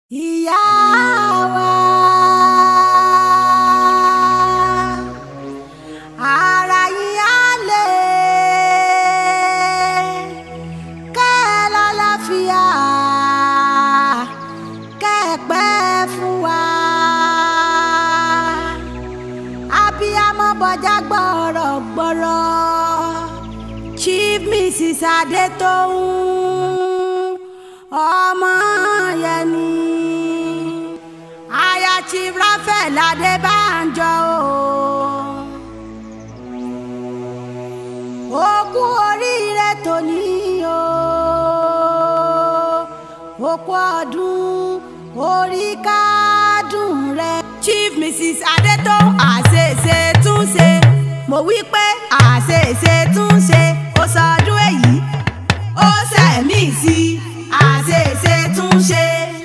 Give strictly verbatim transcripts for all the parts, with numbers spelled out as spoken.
Ìyá wa ara yín á lè kẹ́ lálàáfíà kẹ́ pẹ́ fún wa. Abiyamọ bọjá gbọ̀rọ̀gbọ̀rọ̀ Chief Missus Adetoun Ọmọyẹni aya Chief Raphael Adébánjọ o òkú oríire tòní o òkú ọdún orí kádùn rẹ. Chief Missus Adetoun àṣeṣe tún ṣe mo wí pé àṣeṣe tún ṣe ó sọdún èyí ó sẹ̀mí sí àṣeṣe tún ṣe.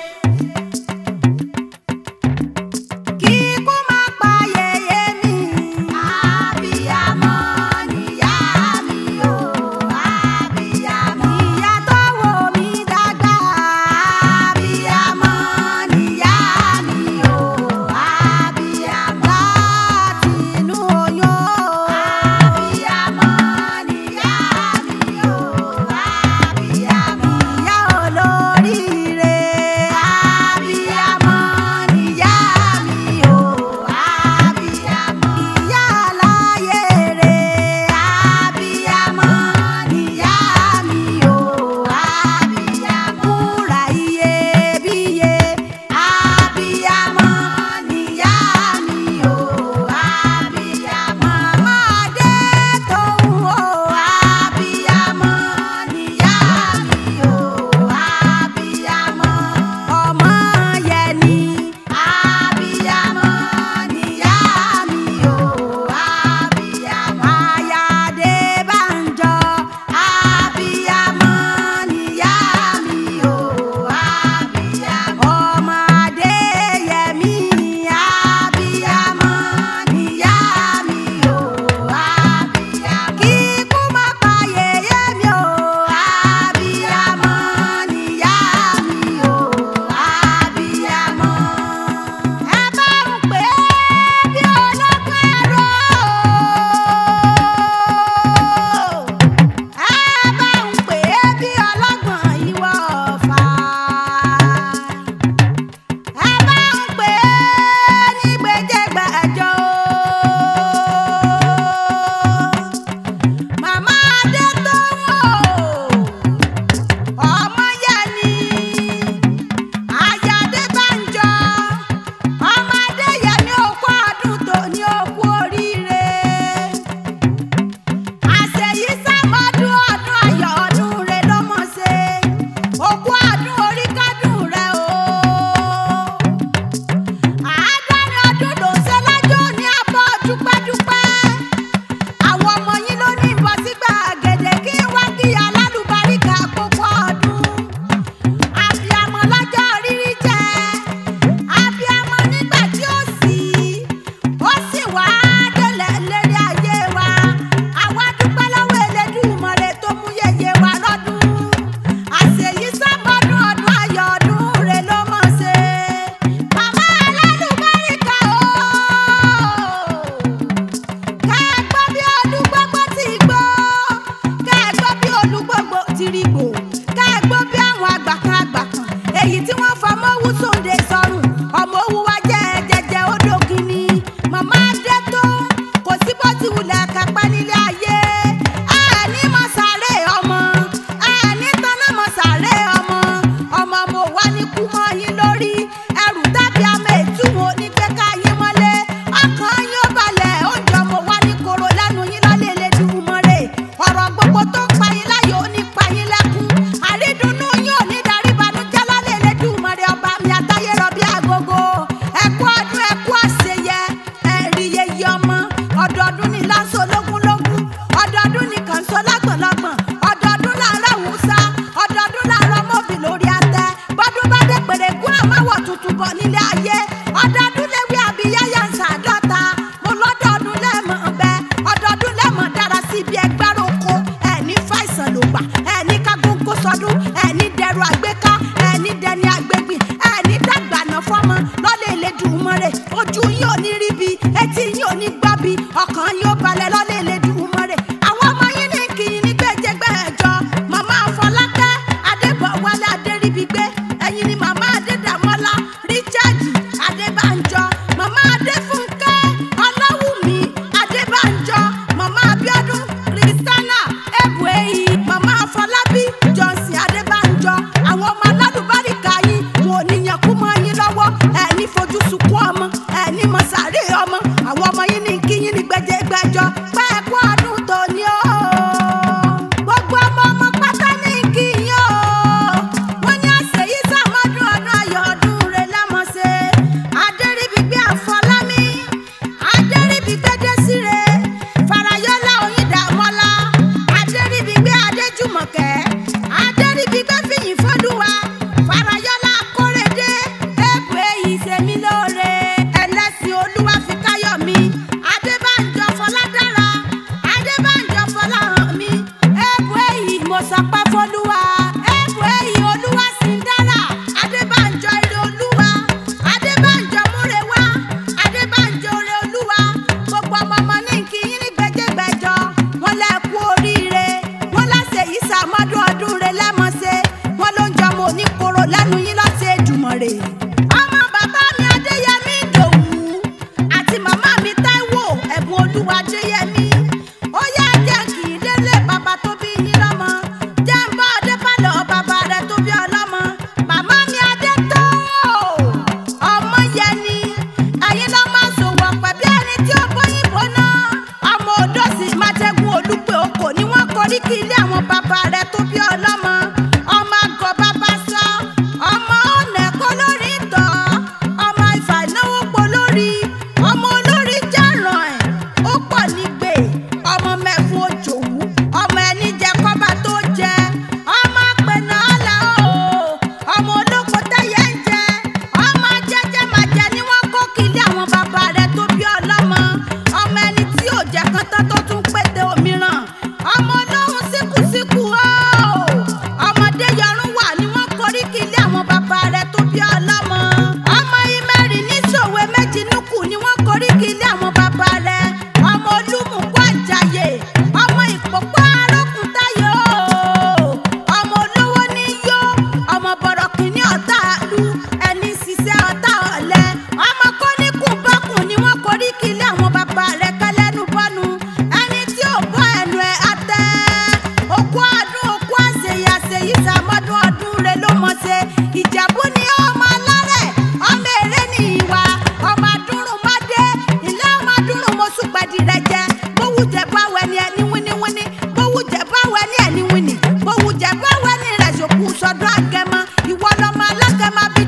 Kíkú má pa yèyé mi, abiyamọ níyá mi o, abiyamọ. Ìyá tó wò mí dàgbà, abiyamọ níyá mi o, abiyamọ. Láti inú oyún, abiyamọ níyá mi o, abiyamọ. Ìyá olóríire.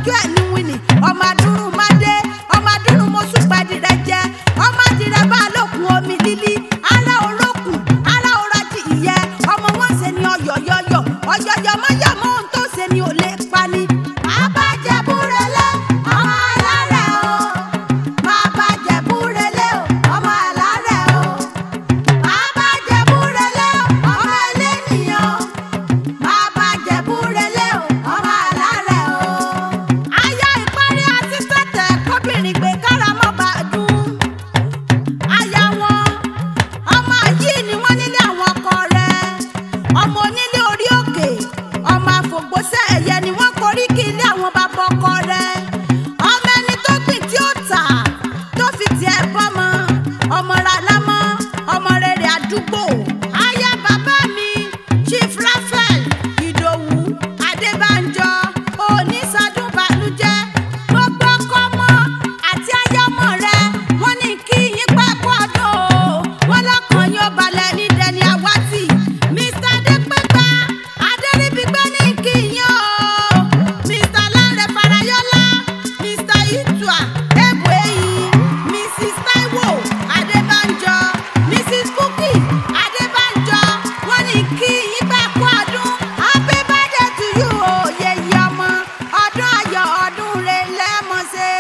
lójú ẹ̀ ní wíìnì ọmọ adúrún má dé ọmọ adúrún mo sùn pàdé rẹ jẹ ọmọ adìrẹ bá lókun omi lílí ara olókùn ara òrajì ìyẹ ọmọ wọn ṣe ni ọyọyọyọ ọyọyọ mọyàmọ ohun tó ṣe ni ò lè pa ni. bàbá Jẹ̀bú-Rẹ́lé ọmọ alárẹ̀ o bàbá Jẹ̀bú-Rẹ́lé o ọmọ alárẹ̀ o bàbá Jẹ̀bú-Rẹ́lé o ọmọ ẹlẹ́nìyàn bàbá Jẹ̀bú-Rẹ́lé o ọmọ alárẹ̀ o. aya ìparí àti tẹ̀tẹ̀ kóbìnrin gbé káramọ́ bá dùn aya wọn ọmọ yìí ni wọ́n nílé àwọn ọkọ rẹ̀ ọmọ onílé orí òkè ọmọ àfògbósẹ́ ẹ̀yẹ ni wọ́n korí kí ilé àwọn bàbá ọkọ rẹ̀ ọmọ ẹni tó gbìn tí ó tà tó fi tiẹ̀ bọ́mọ ọmọ rà lámọ́ ọmọ rere àdúgbò aya bàbá mi Chief Raphael Ìdòwú Adébánjọ onísọdún bàlújẹ́ gbogbo ọkọ ọmọ àti aya ọmọ rẹ̀ wọ́n ní kí yín pẹ́kú ọdún o wọ́n lọ́kàn yóò balẹ̀ ní dẹni àwátì Mr Adépẹ́gbà Adéríbigbé ní kí yín o Mr Lanre Farayọlá Mr Itua Ebueyi Mrs Taiwo Adébánjọ Mrs Bukky Adébánjọ wọ́n ní kí yín pẹ́kú ọdún happy birthday to you o yèyé ọmọ ọdún ayọ̀ ọdún rẹ̀ lẹ́mọ̀ọ́sẹ̀.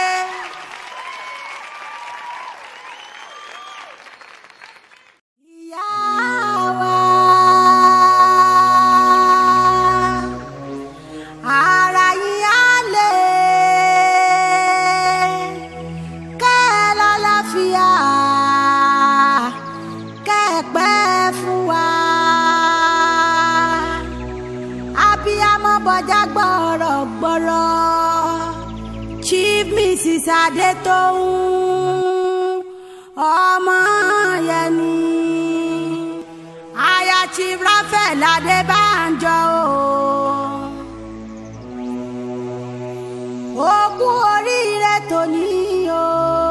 ìyá wa ara yín á lè kẹ́ ẹ lálàáfíà kẹ́ ẹ pẹ́ fún wa abiyamọ bọjá gbọ̀rọ̀gbọ̀rọ̀ Chief Missus Adétóun ọmọ yẹni aya Chief Raphael Adébánjọ o òkú oríire tòní o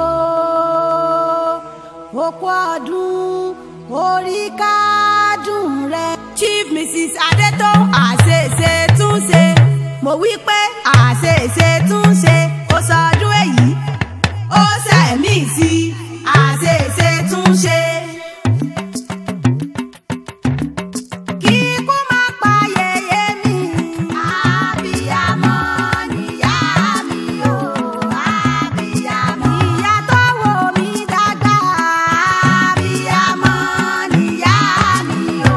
òkú ọdún orí kádùn rẹ. Chief Missus Adétóun àṣeṣe tún ṣe mo wí pé àṣeṣe tún ṣe ó sọdún èyí ó sẹ̀mí sí àṣeṣe tún ṣe. kíkú má pa yèyé mi abiyamọ níyà mi o abiyamọ ìyá tó wò mí dàgbà abiyamọ níyà mi o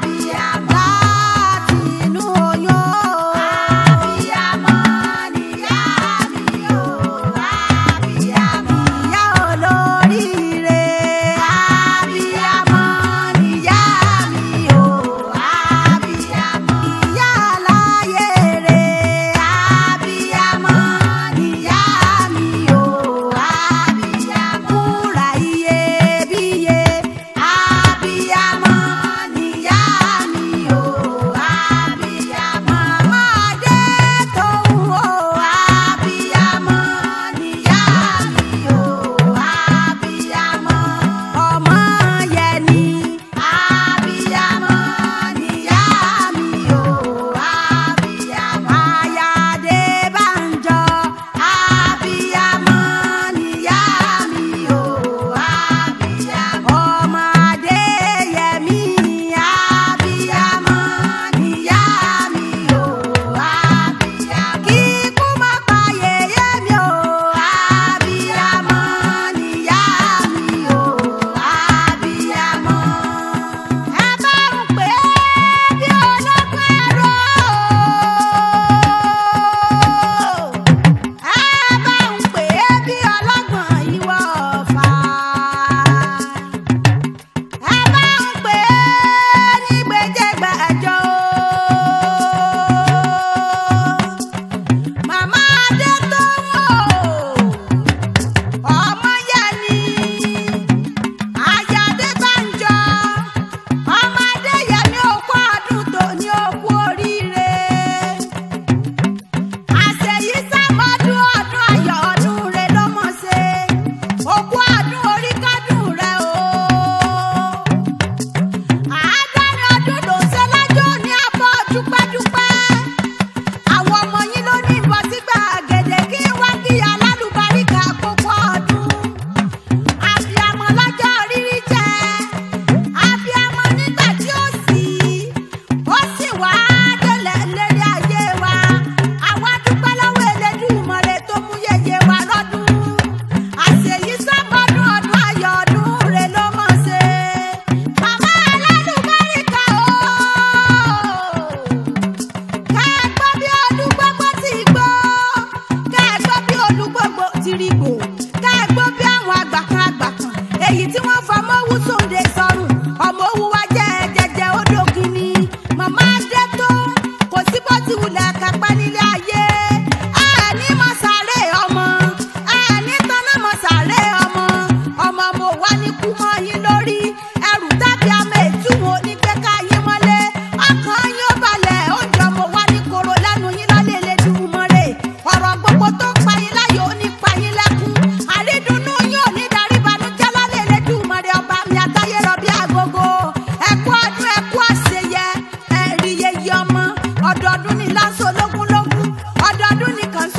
abiyamọ láti inú oyún o abiyamọ níyà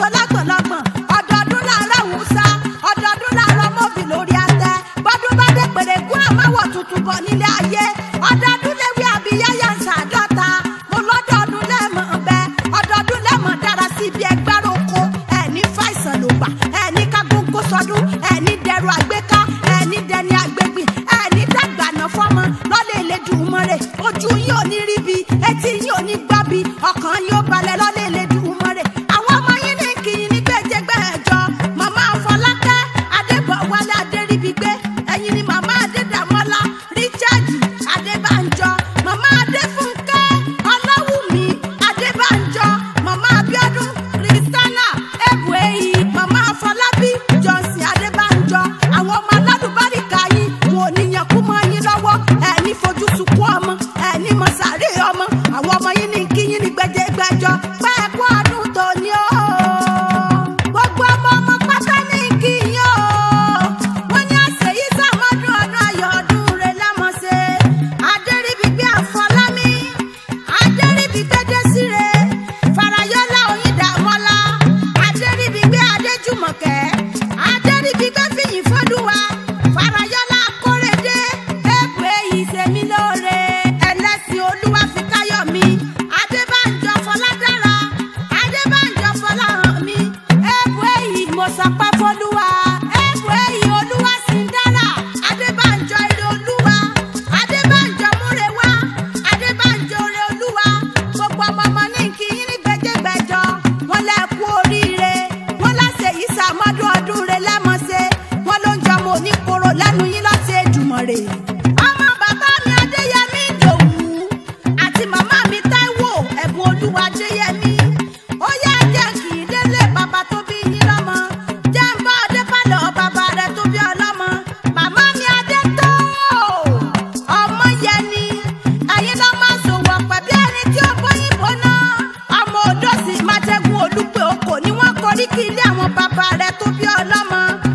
lágbọ̀nlágbọ̀n ọdọọdún láàárọ̀ wùsà ọdọọdún láàárọ̀ mọ́bì lórí àtẹ bọ́dún bá dé pèrègùn àmáwọ̀ tuntun bọ̀ nílé ayé ọdọọdún léwé àbíyáyà ń ṣàdọ́ta mo lọ́dọọdún lẹ́mọ̀ ọbẹ̀ ọdọọdún lẹ́mọ̀ dára sí ibi ẹgbẹ́rún oko ẹni fàìsàn ló gbà ẹni kágóńgó sọdún ẹni dẹrù àgbéká ẹni dẹni àgbégbìn ẹni dàgbànà fọmọ lọ́lẹ̀ Elédùmarè ojú yín ò ní ríbi etí yín ò ní gbọ́bi ọkàn yín ó balẹ̀ lọ́lẹ̀ Elédùmarè àwọn ọmọ yín ní kì í ní gbẹ́jẹgbẹ́jọ màmá Fọlákẹ́ Adébọ̀wálé Adéríbigbé ẹ̀yin ni màmá Adédàmọ́lá Richard Adébánjọ màmá Adéfúnkẹ́ Ọláwùmí Adébánjọ màmá Abíọ́dún Christiana Ebueyi màmá Fọlábí Johnson Adébánjọ àwọn ọmọ alálùbáríkà yín wọn ò ní yàn kú mọ́ yín lọ́wọ́ ẹni fojú sunkún ọmọ ẹni mọ sàárè ọmọ àwọn ọmọ yín ní kí yín ní gbẹjẹgbẹjọ pẹ́ẹ́kú ọdún tòní o gbogbo ọmọ ọmọ pátá ní kí yín o wọ́n ní àṣeyí sàmọ́dún ọdún ayọ̀ ọdún rẹ̀ lámọ̀ṣe Adéríbigbé Àfọlámí Adéríbigbé Désiré Farayọlá Oyíndàmọ́lá Adéríbigbé Adéjùmọ̀kẹ́ Adéríbigbé Fìyìnfọ́lúwa Farayọlá Kóredé Ebueyi Sẹ̀mílóore Ẹlẹ́sìn Olúwafíkáyọ̀mí Adébánjọ Fọládára Adébánjọ Fọláhànmí Ebueyi Mọ̀sápẹ́ Fọlúwa Ebueyi Olúwasìndára Adébánjọ Ire Olúwa Adébánjọ Múrewá Adébánjọ Ore Olúwa gbogbo ọmọ ọmọ ní kí yín ní gbẹjẹgbẹjọ wọn lẹ kú oríire wọn láṣẹ yìí sàmọ́dún ọdún rẹ̀ lẹ́mọ̀ṣe wọn ló ń jọmọ oníkoro lẹ́nu yín lọ́sẹ̀ Èdùmàrè ọmọ bàbá mi Adéyẹmí Ìdòwú àti màmá mi Táíwò Ẹ̀bùn Olúwa Adéyẹmí ó yá jẹ́ kì í délé bàbá tó bí yín lọ́mọ jẹ́ ń bọ́ Adépálọ̀ bàbá rẹ̀ tó bí ọlọ́mọ màmá mi Adétó ọmọ Yẹni ẹ̀yin lọ́ máa sòwò pẹ̀bí ẹni tí ó bóyìn bóná ọmọ Odòsì Májẹ̀gún Olúpẹ̀ Oko ni wọ́n korí kí ilé àwọn bàbá rẹ̀ tó bí ọlọ́mọ.